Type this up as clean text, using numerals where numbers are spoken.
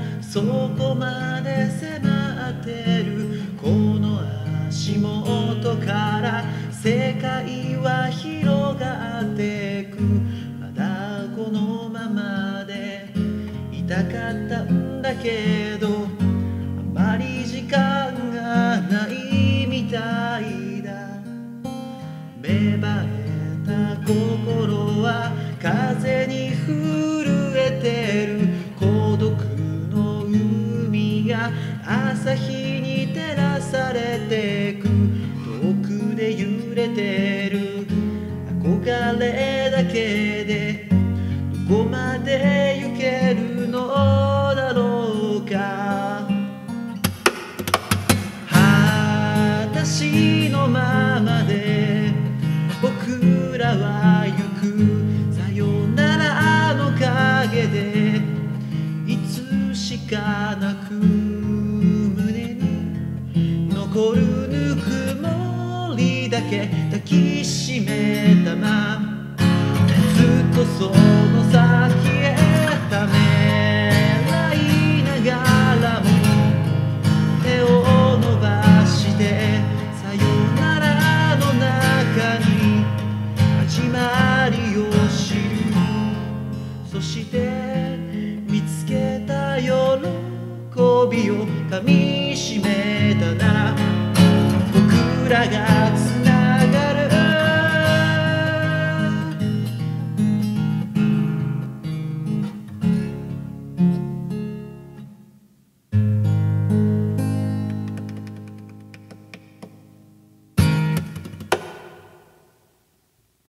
そこまで迫ってるこの足元から世界は広がってく。まだこのままでいたかったんだけど、あまり時間がないみたいだ。芽生えた心は風に震えてる。孤独の海が朝日に照らされてく。遠くで揺れてる憧れだけでどこまで行けるのだろうか。裸足のままで僕らは行く。さよならの陰でいつしかなく胸に残るぬくもりだけ抱きしめたまま、ずっとその先へためらいながらも手を伸ばしてさよならの中に始まりを知る。そして見つけた喜びを噛みしめたな。僕らが